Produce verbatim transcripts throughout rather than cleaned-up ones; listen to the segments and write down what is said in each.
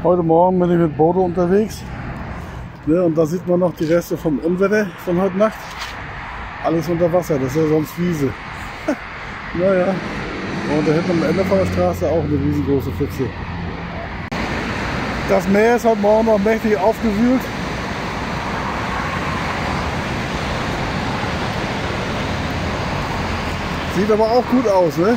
Heute Morgen bin ich mit Bodo unterwegs. Ne, und da sieht man noch die Reste vom Unwetter von heute Nacht. Alles unter Wasser, das ist ja sonst Wiese. Naja, und da hinten am Ende von der Straße auch eine riesengroße Pfütze. Das Meer ist heute Morgen noch mächtig aufgewühlt. Sieht aber auch gut aus, ne?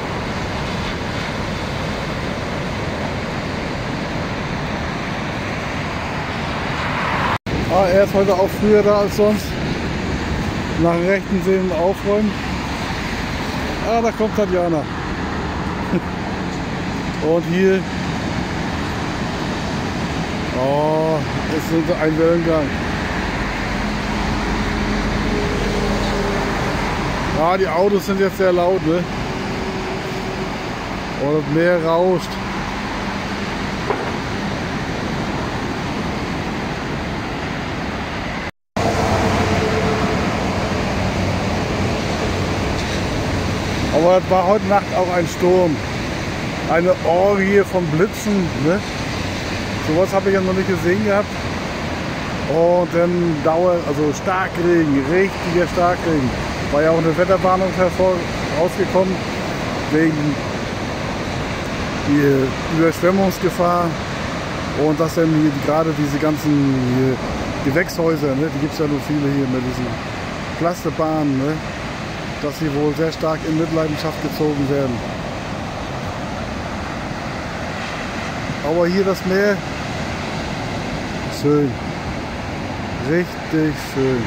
Ah, er ist heute auch früher da als sonst. Nach dem rechten Sehen aufräumen. Ah, da kommt Tatjana. Und hier. Oh, es ist ein Wellengang. Ja, die Autos sind jetzt sehr laut, ne? Und das Meer rauscht. Aber es war heute Nacht auch ein Sturm. Eine Orgie von Blitzen. Ne? Sowas habe ich ja noch nicht gesehen gehabt. Und dann Dauer, also Starkregen, richtiger Starkregen. War ja auch eine Wetterwarnung hervor rausgekommen wegen die Überschwemmungsgefahr. Und dass dann hier gerade diese ganzen Gewächshäuser, ne? Die gibt es ja nur viele hier mit diesen Plastikbahnen. Ne? Dass sie wohl sehr stark in Mitleidenschaft gezogen werden. Aber hier das Meer, schön, richtig schön.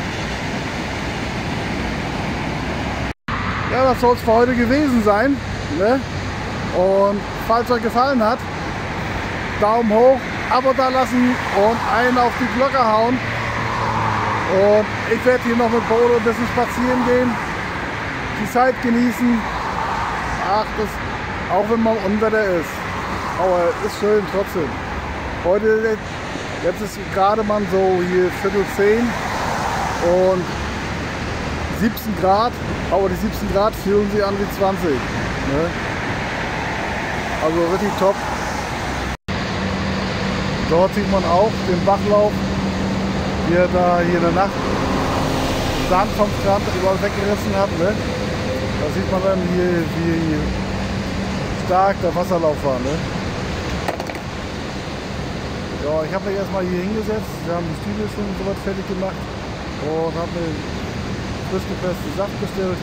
Ja, das soll es für heute gewesen sein. Ne? Und falls euch gefallen hat, Daumen hoch, Abo da lassen und einen auf die Glocke hauen. Und ich werde hier noch mit Bodo ein bisschen spazieren gehen. Die Zeit genießen. Ach, das, auch wenn mal Unwetter ist. Aber ist schön trotzdem. Heute, jetzt ist gerade mal so hier Viertel zehn und siebzehn Grad. Aber die siebzehn Grad fühlen sich an wie zwanzig. Ne? Also richtig top. Dort sieht man auch den Bachlauf, wie er da hier in der Nacht Sand vom Strand überall weggerissen hat. Ne? Da sieht man dann hier, wie stark der Wasserlauf war. Ne? Ja, ich habe mich erstmal hier hingesetzt. Wir haben die Stühle schon soweit fertig gemacht und habe mir frisch gepressten Saft bestellt.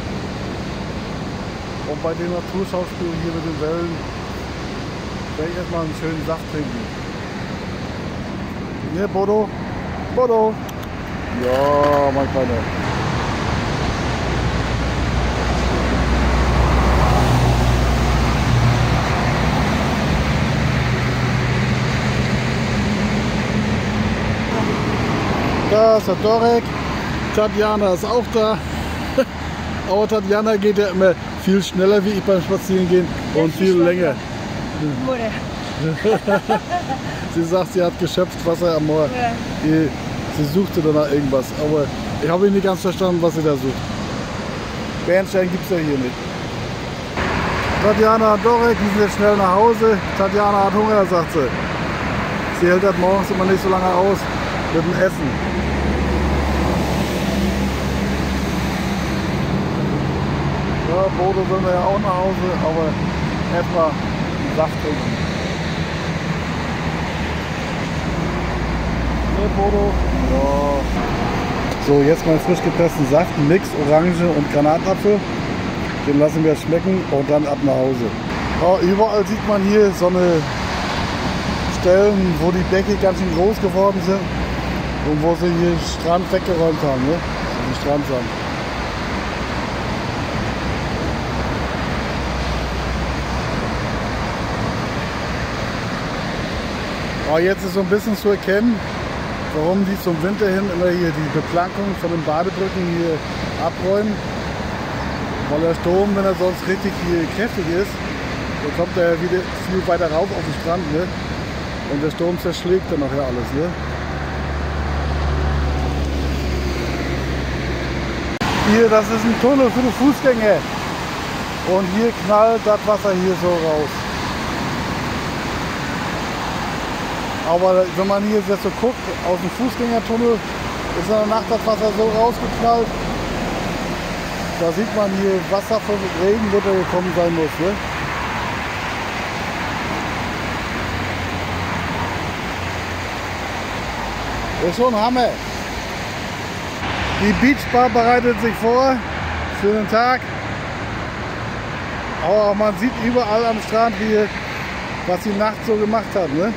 Und bei den Naturschauspielen hier mit den Wellen werde ich erstmal einen schönen Saft trinken. Ne, Bodo? Bodo! Ja, mein Kleiner. Da ist der Dorek, Tatjana ist auch da. Aber Tatjana geht ja immer viel schneller wie ich beim Spazierengehen und viel länger. Sie sagt, sie hat geschöpft Wasser am Moor. Sie, sie suchte danach irgendwas, aber ich habe nicht ganz verstanden, was sie da sucht. Bernstein gibt es ja hier nicht. Tatjana und Dorek, die sind jetzt schnell nach Hause. Tatjana hat Hunger, sagt sie. Sie hält das morgens immer nicht so lange aus mit dem Essen. Ja, Bodo will wir ja auch nach Hause, aber erstmal einen Saft trinken. Ne, Bodo? Ja. So, jetzt mal frisch gepressten Saft, Mix, Orange und Granatapfel. Den lassen wir schmecken und dann ab nach Hause. Ja, überall sieht man hier so eine Stellen, wo die Bäche ganz schön groß geworden sind und wo sie hier Strand weggeräumt haben, ne? Den Strandsand. Ja, jetzt ist so ein bisschen zu erkennen, warum die zum Winter hin immer hier die Beplankung von den Badebrücken hier abräumen. Weil der Sturm, wenn er sonst richtig hier kräftig ist, dann kommt er wieder viel weiter rauf auf den Strand, ne? Und der Sturm zerschlägt dann nachher alles, ne? Hier, das ist ein Tunnel für die Fußgänger. Und hier knallt das Wasser hier so raus. Aber wenn man hier jetzt so guckt, aus dem Fußgängertunnel ist in der Nacht das Wasser so rausgeknallt. Da sieht man hier, was da für Regenwetter gekommen sein muss. Ne? Das ist schon Hammer. Die Beachbar bereitet sich vor für den Tag. Aber man sieht überall am Strand, wie, was die Nacht so gemacht hat. Ne?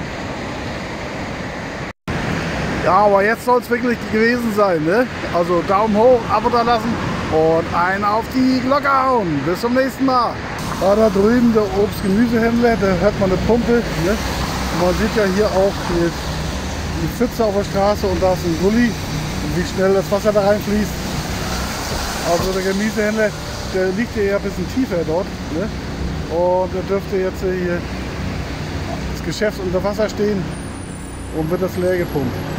Ja, aber jetzt soll es wirklich gewesen sein. Ne? Also Daumen hoch, Abo da lassen und einen auf die Glocke hauen. Bis zum nächsten Mal. Ja, da drüben der Obst-Gemüsehändler, da hört man eine Pumpe. Ne? Und man sieht ja hier auch die, die Pfütze auf der Straße und da ist ein Gully. Und wie schnell das Wasser da reinfließt. Also der Gemüsehändler, der liegt ja ein bisschen tiefer dort. Ne? Und der dürfte jetzt hier das Geschäft unter Wasser stehen und wird das leer gepumpt.